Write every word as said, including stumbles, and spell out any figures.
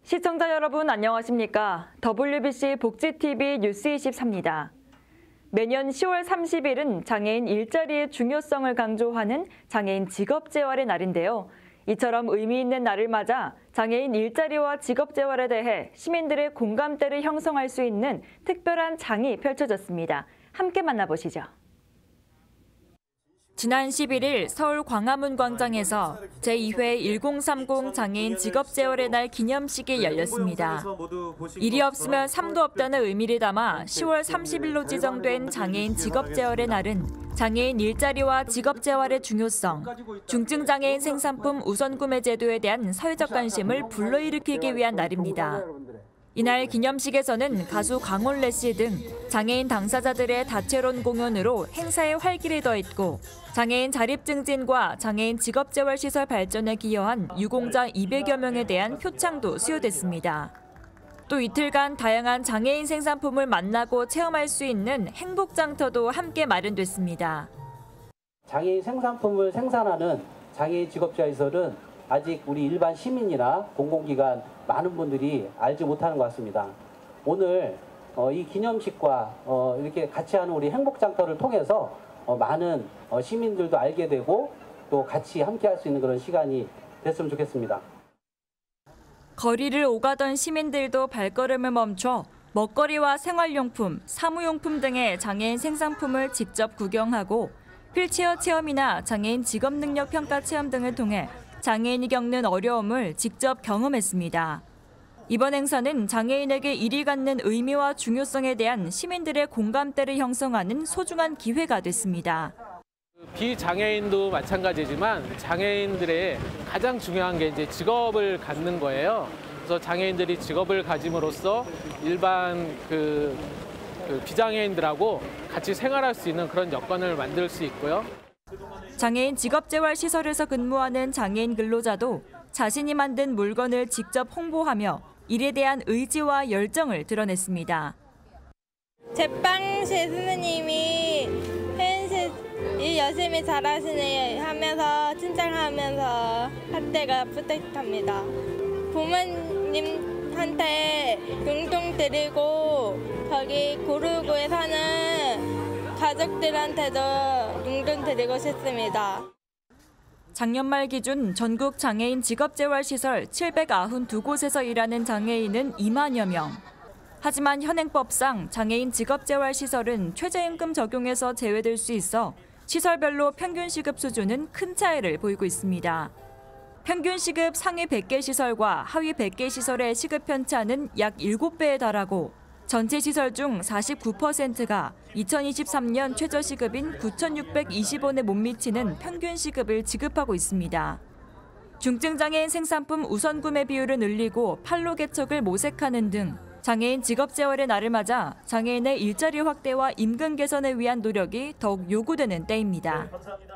시청자 여러분 안녕하십니까? 더블유비씨 복지티비 뉴스 이십사입니다. 매년 시월 삼십일은 장애인 일자리의 중요성을 강조하는 장애인 직업재활의 날인데요. 이처럼 의미 있는 날을 맞아 장애인 일자리와 직업재활에 대해 시민들의 공감대를 형성할 수 있는 특별한 장이 펼쳐졌습니다. 함께 만나보시죠. 지난 십일일 서울 광화문 광장에서 제이 회 천삼십 장애인 직업재활의 날 기념식이 열렸습니다. 일이 없으면 삶도 없다는 의미를 담아 시월 삼십일로 지정된 장애인 직업재활의 날은 장애인 일자리와 직업재활의 중요성, 중증장애인 생산품 우선구매 제도에 대한 사회적 관심을 불러일으키기 위한 날입니다. 이날 기념식에서는 가수 강원래 씨 등 장애인 당사자들의 다채로운 공연으로 행사에 활기를 더했고 장애인 자립증진과 장애인 직업재활시설 발전에 기여한 유공자 이백여 명에 대한 표창도 수여됐습니다. 또 이틀간 다양한 장애인 생산품을 만나고 체험할 수 있는 행복장터도 함께 마련됐습니다. 장애인 생산품을 생산하는 장애인 직업재활시설은 아직 우리 일반 시민이나 공공기관 많은 분들이 알지 못하는 것 같습니다. 오늘 이 기념식과 이렇게 같이 하는 우리 행복장터를 통해서 많은 시민들도 알게 되고 또 같이 함께 할 수 있는 그런 시간이 됐으면 좋겠습니다. 거리를 오가던 시민들도 발걸음을 멈춰 먹거리와 생활용품, 사무용품 등의 장애인 생산품을 직접 구경하고 휠체어 체험이나 장애인 직업능력 평가 체험 등을 통해 장애인이 겪는 어려움을 직접 경험했습니다. 이번 행사는 장애인에게 일이 갖는 의미와 중요성에 대한 시민들의 공감대를 형성하는 소중한 기회가 됐습니다. 비장애인도 마찬가지지만 장애인들의 가장 중요한 게 이제 직업을 갖는 거예요. 그래서 장애인들이 직업을 가짐으로써 일반 그, 그 비장애인들하고 같이 생활할 수 있는 그런 여건을 만들 수 있고요. 장애인 직업재활시설에서 근무하는 장애인 근로자도 자신이 만든 물건을 직접 홍보하며 일에 대한 의지와 열정을 드러냈습니다. 제빵실 선생님이 혜연 일 열심히 잘하시네 하면서 칭찬하면서 할 때가 뿌듯합니다. 부모님한테 용돈 드리고 저기 구루구에 사는 가족들한테도 용돈 드리고 싶습니다. 작년 말 기준 전국 장애인 직업재활시설 칠백구십이 곳에서 일하는 장애인은 이만여 명. 하지만 현행법상 장애인 직업재활시설은 최저임금 적용에서 제외될 수 있어 시설별로 평균 시급 수준은 큰 차이를 보이고 있습니다. 평균 시급 상위 백 개 시설과 하위 백 개 시설의 시급 편차는 약 일곱 배에 달하고 전체 시설 중 사십구 퍼센트가 이천이십삼 년 최저시급인 구천육백이십 원에 못 미치는 평균 시급을 지급하고 있습니다. 중증장애인 생산품 우선구매 비율을 늘리고 판로 개척을 모색하는 등 장애인 직업재활의 날을 맞아 장애인의 일자리 확대와 임금 개선을 위한 노력이 더욱 요구되는 때입니다.